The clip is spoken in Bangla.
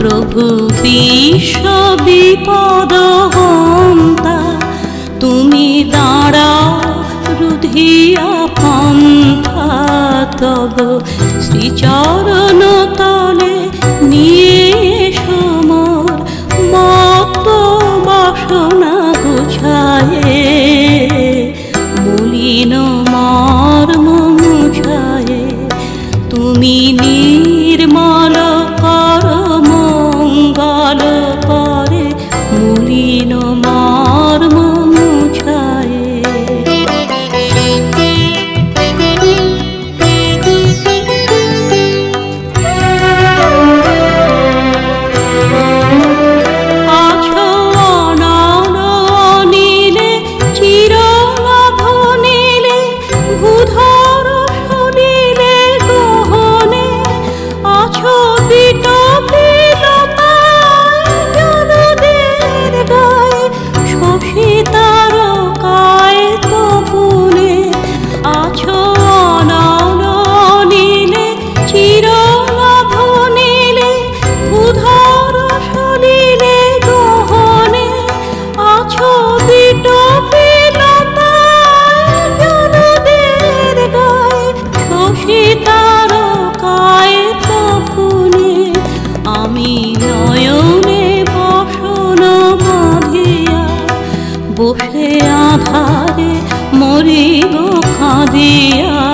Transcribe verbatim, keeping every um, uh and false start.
প্রভু বিশ্ব বিপদ হন্তা, তুমি দাঁড়াও রুধিয়া পন্থা। তব শ্রীচরণ তলে নিয়ে এসো মোর মত্ত বাসনা গুছায়ে, মলিন মর্ম মুছায়ে। তুমি নির্মল কর মঙ্গল করে, মলিন মর্ম মুছায়ে। আছো অনল নীলে চিরলাভ নীলে, ভূধর সলিলে গহনে। আছো বিটপিত পায় জনদের গায়ে, শশী তারকায় তপনে। আছো অনল নীলে চিরলাভ নীলে, ভূধর সলিলে গহনে। আছো বিটপিত পায় জনদের গায়ে, শশী তারকায় তপনে। আমি নয়নে বসন বাঁধিয়া, বসে আধারে মরি গো কাঁদিয়া।